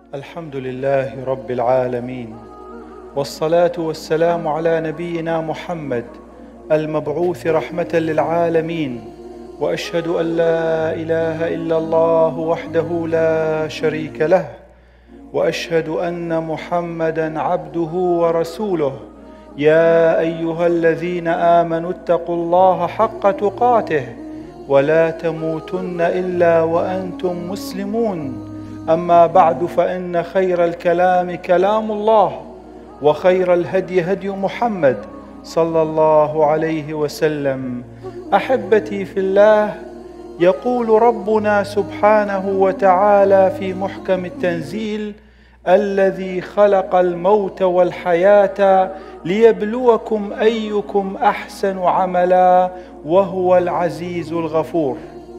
الحمد لله رب العالمين، والصلاة والسلام على نبينا محمد المبعوث رحمة للعالمين. وأشهد أن لا إله إلا الله وحده لا شريك له، وأشهد أن محمدًا عبده ورسوله. يا أيها الذين آمنوا اتقوا الله حق تقاته ولا تموتن إلا وأنتم مسلمون. أما بعد، فإن خير الكلام كلام الله، وخير الهدي هدي محمد صلى الله عليه وسلم. أحبتي في الله، يقول ربنا سبحانه وتعالى في محكم التنزيل: الذي خلق الموت والحياة ليبلوكم أيكم أحسن عملا وهو العزيز الغفور.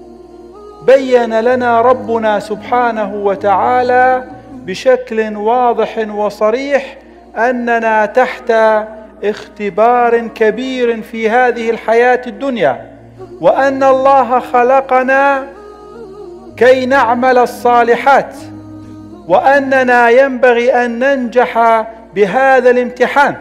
بين لنا ربنا سبحانه وتعالى بشكل واضح وصريح أننا تحت اختبار كبير في هذه الحياة الدنيا، وأن الله خلقنا كي نعمل الصالحات، وأننا ينبغي أن ننجح بهذا الامتحان،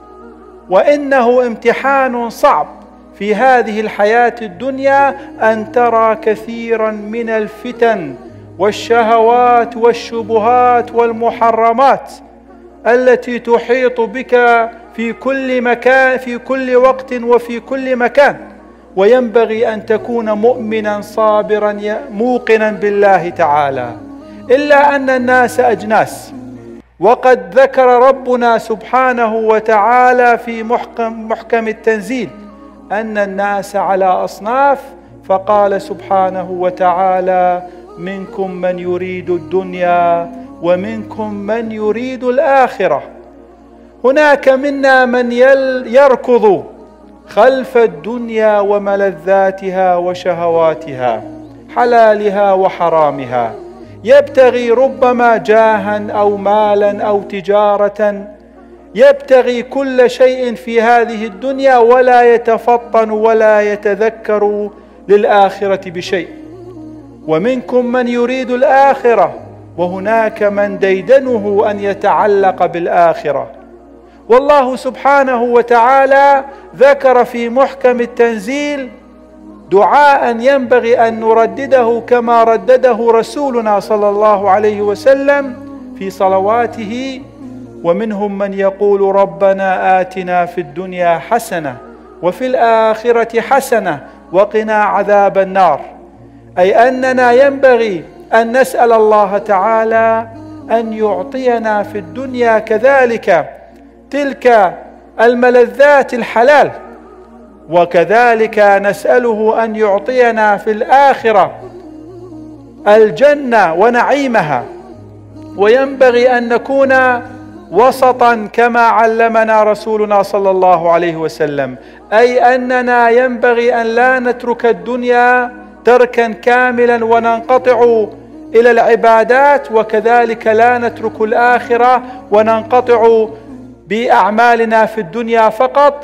وإنه امتحان صعب في هذه الحياة الدنيا، أن ترى كثيرا من الفتن والشهوات والشبهات والمحرمات التي تحيط بك في كل مكان، في كل وقت وفي كل مكان. وينبغي أن تكون مؤمنا صابرا موقنا بالله تعالى. إلا أن الناس أجناس، وقد ذكر ربنا سبحانه وتعالى في محكم التنزيل أن الناس على أصناف، فقال سبحانه وتعالى: منكم من يريد الدنيا ومنكم من يريد الآخرة. هناك منا من يركض خلف الدنيا وملذاتها وشهواتها، حلالها وحرامها، يبتغي ربما جاها أو مالا أو تجارة، يبتغي كل شيء في هذه الدنيا ولا يتفطن ولا يتذكر للآخرة بشيء. ومنكم من يريد الآخرة، وهناك من ديدنه أن يتعلق بالآخرة. والله سبحانه وتعالى ذكر في محكم التنزيل دعاء ينبغي أن نردده كما ردده رسولنا صلى الله عليه وسلم في صلواته: ومنهم من يقول ربنا آتنا في الدنيا حسنة وفي الآخرة حسنة وقنا عذاب النار. أي أننا ينبغي أن نسأل الله تعالى أن يعطينا في الدنيا كذلك تلك الملذات الحلال، وكذلك نسأله أن يعطينا في الآخرة الجنة ونعيمها. وينبغي أن نكون وسطا كما علمنا رسولنا صلى الله عليه وسلم، أي أننا ينبغي أن لا نترك الدنيا تركا كاملا وننقطع إلى العبادات، وكذلك لا نترك الآخرة وننقطع بأعمالنا في الدنيا فقط.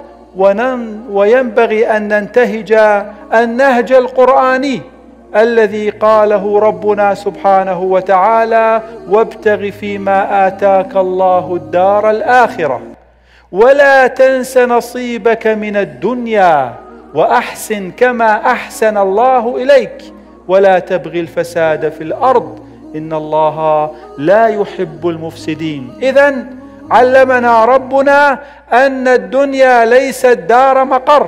وينبغي أن ننتهج النهج القرآني الذي قاله ربنا سبحانه وتعالى: وابتغ فيما آتاك الله الدار الآخرة ولا تنس نصيبك من الدنيا وأحسن كما أحسن الله إليك ولا تبغي الفساد في الأرض إن الله لا يحب المفسدين. إذن علمنا ربنا أن الدنيا ليست دار مقر،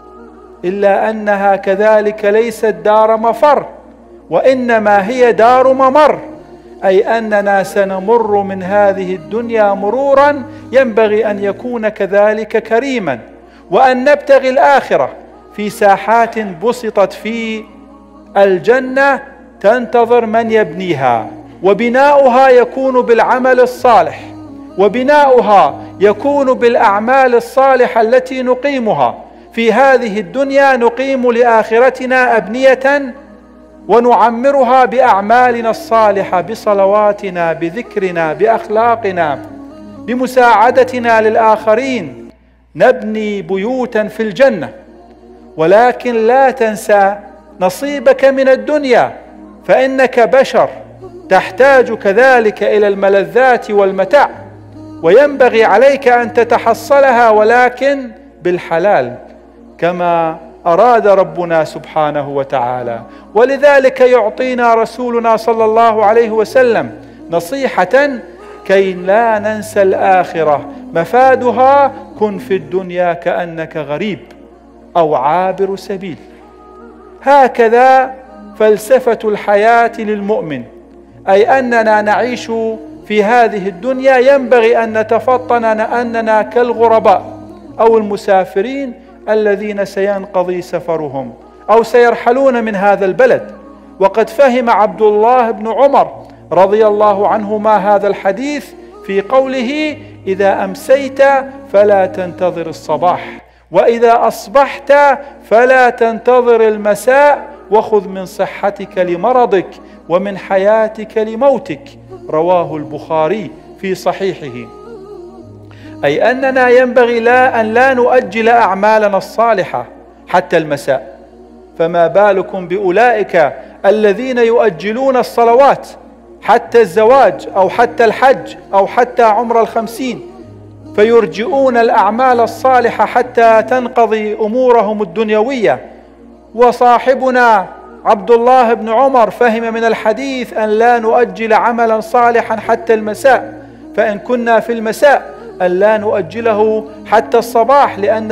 إلا أنها كذلك ليست دار مفر، وإنما هي دار ممر، أي أننا سنمر من هذه الدنيا مرورا ينبغي أن يكون كذلك كريما، وأن نبتغي الآخرة في ساحات بسطت في الجنة تنتظر من يبنيها، وبناؤها يكون بالعمل الصالح، وبناؤها يكون بالأعمال الصالحة التي نقيمها في هذه الدنيا. نقيم لآخرتنا أبنية ونعمرها بأعمالنا الصالحة، بصلواتنا، بذكرنا، بأخلاقنا، بمساعدتنا للآخرين. نبني بيوتا في الجنة، ولكن لا تنسى نصيبك من الدنيا، فإنك بشر تحتاج كذلك إلى الملذات والمتاع، وينبغي عليك أن تتحصلها ولكن بالحلال كما أراد ربنا سبحانه وتعالى. ولذلك يعطينا رسولنا صلى الله عليه وسلم نصيحة كي لا ننسى الآخرة، مفادها: كن في الدنيا كأنك غريب أو عابر سبيل. هكذا فلسفة الحياة للمؤمن، أي أننا نعيش في هذه الدنيا ينبغي أن نتفطن أننا كالغرباء أو المسافرين الذين سينقضي سفرهم أو سيرحلون من هذا البلد. وقد فهم عبد الله بن عمر رضي الله عنهما هذا الحديث في قوله: إذا أمسيت فلا تنتظر الصباح، وإذا أصبحت فلا تنتظر المساء، وخذ من صحتك لمرضك ومن حياتك لموتك. رواه البخاري في صحيحه. أي أننا ينبغي أن لا نؤجل أعمالنا الصالحة حتى المساء، فما بالكم بأولئك الذين يؤجلون الصلوات حتى الزواج أو حتى الحج أو حتى عمر 50، فيرجئون الأعمال الصالحة حتى تنقضي أمورهم الدنيوية. وصاحبنا عبد الله بن عمر فهم من الحديث أن لا نؤجل عملا صالحا حتى المساء، فإن كنا في المساء أن لا نؤجله حتى الصباح، لأن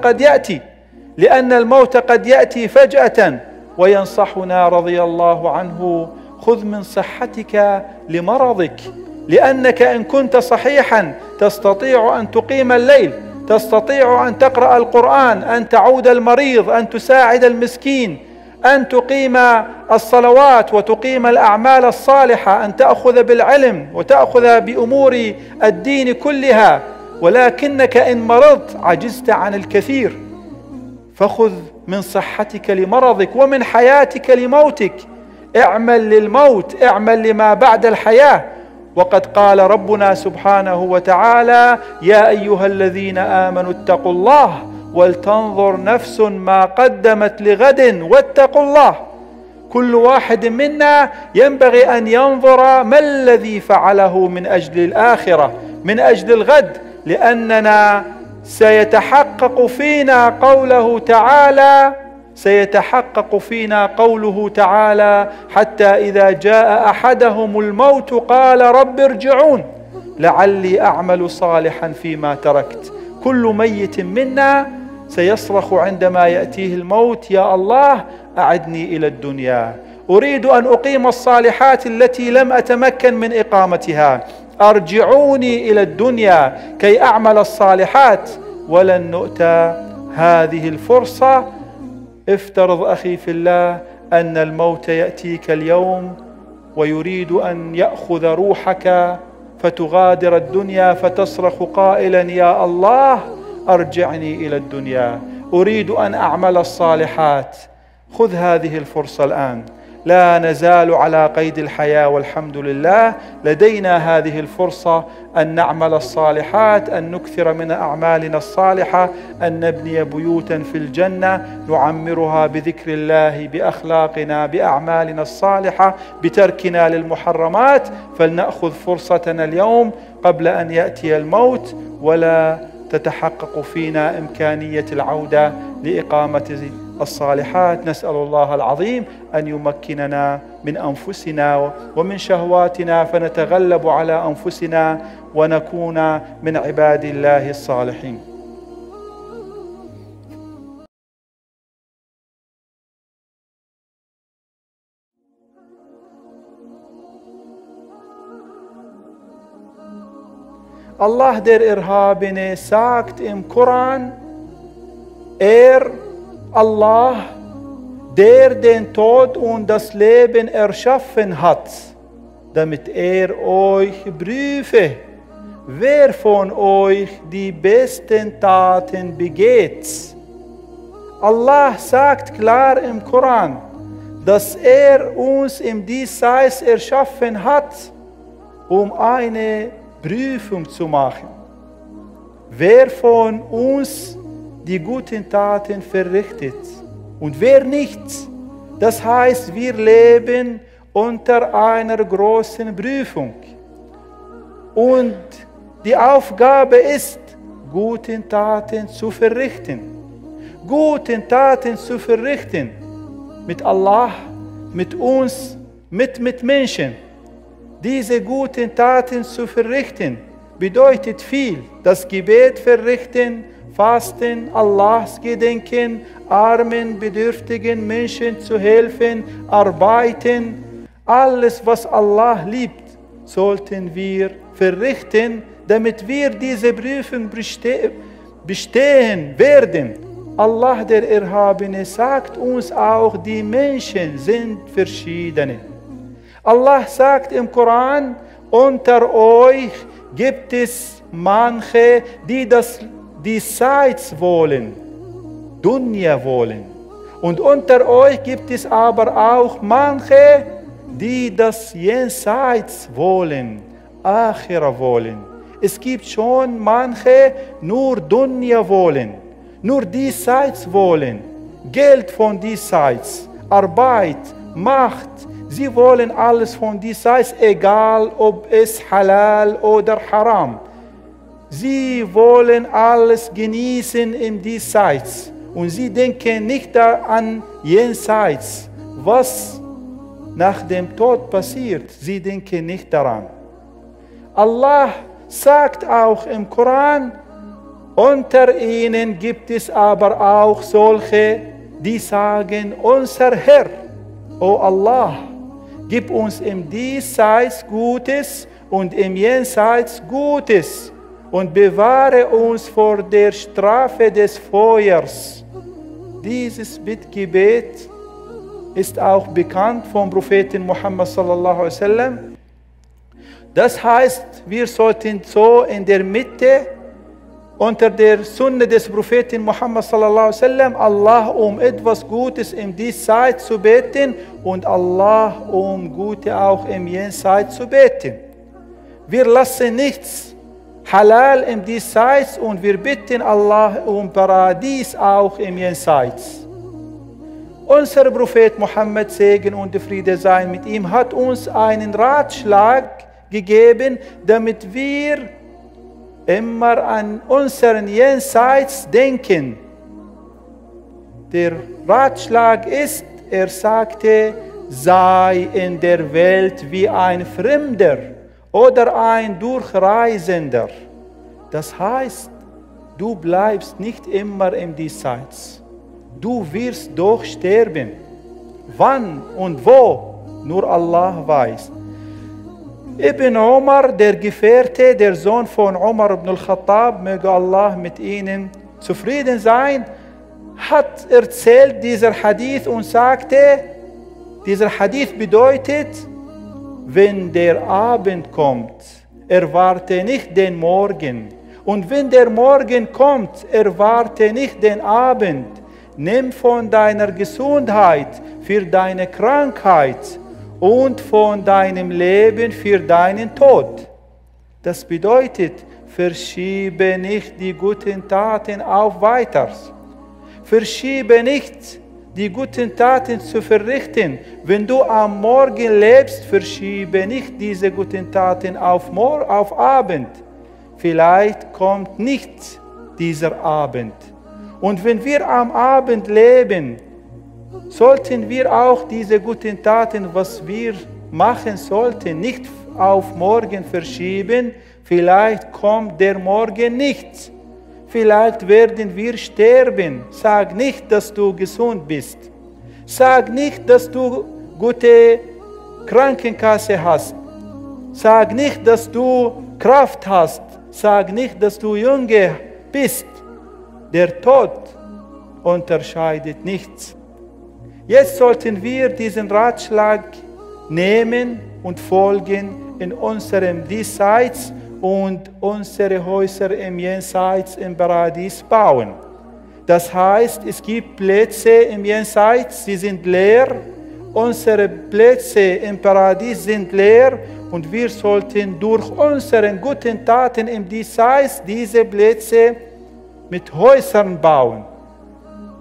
الموت قد يأتي فجأة. وينصحنا رضي الله عنه: خذ من صحتك لمرضك، لأنك إن كنت صحيحا تستطيع أن تقيم الليل، تستطيع أن تقرأ القرآن، أن تعود المريض، أن تساعد المسكين، أن تقيم الصلوات وتقيم الأعمال الصالحة، أن تأخذ بالعلم وتأخذ بأمور الدين كلها. ولكنك إن مرضت عجزت عن الكثير، فخذ من صحتك لمرضك ومن حياتك لموتك. اعمل للموت، اعمل لما بعد الحياة. وقد قال ربنا سبحانه وتعالى: يا أيها الذين آمنوا اتقوا الله ولتنظر نفس ما قدمت لغد واتقوا الله. كل واحد منا ينبغي أن ينظر ما الذي فعله من أجل الآخرة، من أجل الغد، لأننا سيتحقق فينا قوله تعالى: حتى إذا جاء أحدهم الموت قال رب ارجعون لعلي أعمل صالحا فيما تركت. كل ميت منا سيصرخ عندما يأتيه الموت: يا الله أعدني إلى الدنيا، أريد أن أقيم الصالحات التي لم أتمكن من إقامتها، أرجعوني إلى الدنيا كي أعمل الصالحات. ولن نؤتى هذه الفرصة. افترض أخي في الله أن الموت يأتيك اليوم ويريد أن يأخذ روحك فتغادر الدنيا، فتصرخ قائلا: يا الله أرجعني إلى الدنيا، أريد أن أعمل الصالحات. خذ هذه الفرصة الآن. لا نزال على قيد الحياة والحمد لله، لدينا هذه الفرصة أن نعمل الصالحات، أن نكثر من أعمالنا الصالحة، أن نبني بيوتا في الجنة نعمرها بذكر الله، بأخلاقنا، بأعمالنا الصالحة، بتركنا للمحرمات. فلنأخذ فرصتنا اليوم قبل أن يأتي الموت، ولا تتحقق فينا إمكانية العودة لإقامة الصالحات. نسأل الله العظيم أن يمكننا من أنفسنا ومن شهواتنا، فنتغلب على أنفسنا ونكون من عباد الله الصالحين. Allah der Erhabene sagt im Koran: Allah, der den Tod und das Leben erschaffen hat, damit euch prüfe, wer von euch die besten Taten begeht. Allah sagt klar im Koran, dass uns im Diesseits erschaffen hat, um eine Prüfung zu machen. Wer von uns die guten Taten verrichtet und wer nicht. Das heißt, wir leben unter einer großen Prüfung. Und die Aufgabe ist, gute Taten zu verrichten. Gute Taten zu verrichten. Mit Allah, mit uns, mit Mitmenschen. Diese guten Taten zu verrichten, bedeutet viel. Das Gebet verrichten, Fasten, Allahs gedenken, armen, bedürftigen Menschen zu helfen, arbeiten. Alles, was Allah liebt, sollten wir verrichten, damit wir diese Prüfung bestehen werden. Allah, der Erhabene, sagt uns auch, die Menschen sind verschiedene. Allah sagt im Koran, unter euch gibt es manche, die das Diesseits wollen, Dunya wollen. Und unter euch gibt es aber auch manche, die das Jenseits wollen, Akhira wollen. Es gibt schon manche, nur Dunya wollen, nur Diesseits wollen, Geld von Diesseits, Arbeit, Macht. Sie wollen alles von Diesseits, egal ob es halal oder haram. Sie wollen alles genießen im Diesseits und sie denken nicht an Jenseits, was nach dem Tod passiert. Sie denken nicht daran. Allah sagt auch im Koran, unter ihnen gibt es aber auch solche, die sagen, unser Herr, o Allah, gib uns im Diesseits Gutes und im Jenseits Gutes und bewahre uns vor der Strafe des Feuers. Dieses Bittgebet ist auch bekannt vom Propheten Muhammad sallallahu alaihi wasallam. Das heißt, wir sollten so in der Mitte unter der Sunna des Propheten Muhammad sallallahu alaihi wasallam Allah um etwas Gutes im Diesseits zu beten und Allah um Gute auch im Jenseits zu beten. Wir lassen nichts halal im Diesseits und wir bitten Allah um Paradies auch im Jenseits. Unser Prophet Muhammad, Segen und Friede sein mit ihm, hat uns einen Ratschlag gegeben, damit wir immer an unseren Jenseits denken. Der Ratschlag ist, er sagte, sei in der Welt wie ein Fremder oder ein Durchreisender. Das heißt, du bleibst nicht immer im Diesseits. Du wirst doch sterben. Wann und wo, nur Allah weiß. Ibn Umar, der Gefährte, der Sohn von Umar ibn al-Khattab, möge Allah mit ihnen zufrieden sein, hat erzählt dieser Hadith und sagte, dieser Hadith bedeutet, wenn der Abend kommt, erwarte nicht den Morgen. Und wenn der Morgen kommt, erwarte nicht den Abend. Nimm von deiner Gesundheit für deine Krankheit und von deinem Leben für deinen Tod. Das bedeutet, verschiebe nicht die guten Taten auf weiters. Verschiebe nicht die guten Taten zu verrichten. Wenn du am Morgen lebst, verschiebe nicht diese guten Taten auf Abend. Vielleicht kommt nicht dieser Abend. Und wenn wir am Abend leben, sollten wir auch diese guten Taten, was wir machen sollten, nicht auf morgen verschieben. Vielleicht kommt der Morgen nicht. Vielleicht werden wir sterben. Sag nicht, dass du gesund bist. Sag nicht, dass du gute Krankenkasse hast. Sag nicht, dass du Kraft hast. Sag nicht, dass du jünger bist. Der Tod unterscheidet nichts. Jetzt sollten wir diesen Ratschlag nehmen und folgen in unserem Diesseits und unsere Häuser im Jenseits im Paradies bauen. Das heißt, es gibt Plätze im Jenseits, sie sind leer. Unsere Plätze im Paradies sind leer und wir sollten durch unsere guten Taten im Diesseits diese Plätze mit Häusern bauen.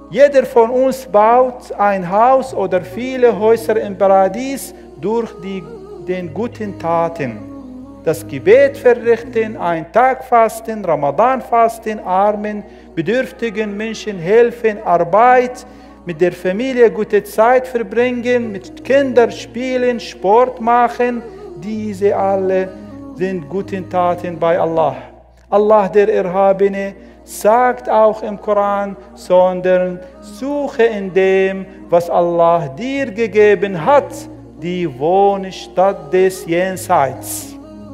Jeder von uns baut ein Haus oder viele Häuser im Paradies durch den guten Taten. Das Gebet verrichten, einen Tag fasten, Ramadan fasten, Armen, bedürftigen Menschen helfen, Arbeit, mit der Familie gute Zeit verbringen, mit Kindern spielen, Sport machen. Diese alle sind guten Taten bei Allah. Allah, der Erhabene, sagt auch im Koran, sondern suche in dem, was Allah dir gegeben hat, die Wohnstatt des Jenseits.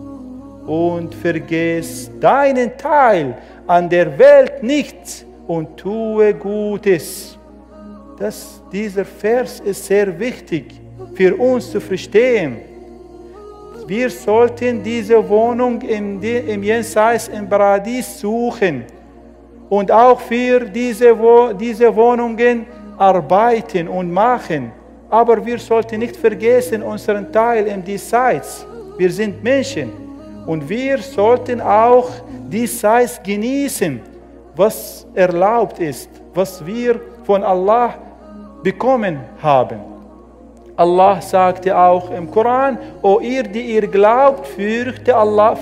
Und vergiss deinen Teil an der Welt nicht und tue Gutes. Dieser Vers ist sehr wichtig für uns zu verstehen. Wir sollten diese Wohnung im Jenseits, im Paradies suchen und auch für diese Wohnungen arbeiten und machen. Aber wir sollten nicht vergessen unseren Teil im Diesseits. Wir sind Menschen und wir sollten auch Diesseits genießen, was erlaubt ist, was wir von Allah bekommen haben. Allah sagte auch im Koran, O ihr, die ihr glaubt, fürchtet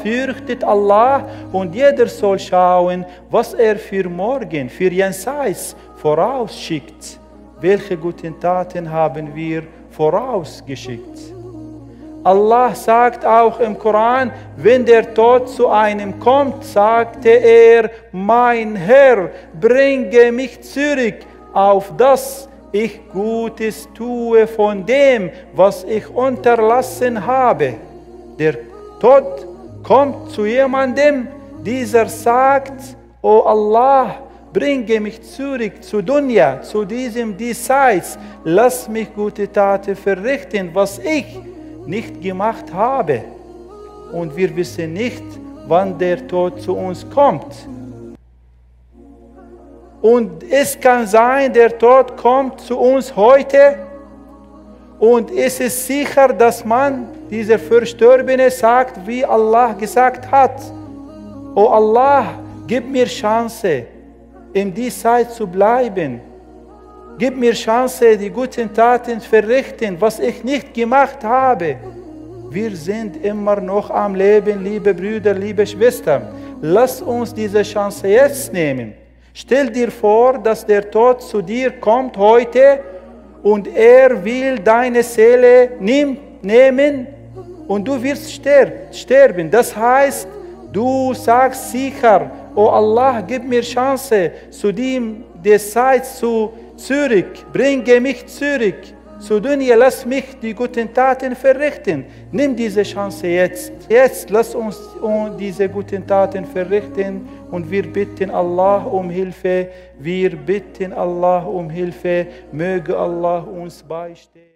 Allah und jeder soll schauen, was er für morgen, für Jenseits vorausschickt. Welche guten Taten haben wir vorausgeschickt? Allah sagt auch im Koran, wenn der Tod zu einem kommt, sagte er, mein Herr, bringe mich zurück, auf das ich Gutes tue von dem, was ich unterlassen habe. Der Tod kommt zu jemandem, dieser sagt, O Allah, bringe mich zurück zu Dunya, zu diesem Diesseits, lass mich gute Taten verrichten, was ich nicht gemacht habe. Und wir wissen nicht, wann der Tod zu uns kommt. Und es kann sein, der Tod kommt zu uns heute und es ist sicher, dass man, dieser Verstorbene, sagt, wie Allah gesagt hat, O Allah, gib mir Chance, in dieser Zeit zu bleiben. Gib mir Chance, die guten Taten zu verrichten, was ich nicht gemacht habe. Wir sind immer noch am Leben, liebe Brüder, liebe Schwestern. Lass uns diese Chance jetzt nehmen. Stell dir vor, dass der Tod zu dir kommt heute und er will deine Seele nehmen und du wirst sterben. Das heißt, du sagst sicher, O Allah, gib mir Chance, zu der Zeit zurück, bringe mich zurück. Zu Dunya, lass mich die guten Taten verrichten. Nimm diese Chance jetzt. Jetzt lass uns diese guten Taten verrichten und wir bitten Allah um Hilfe. Wir bitten Allah um Hilfe. Möge Allah uns beistehen.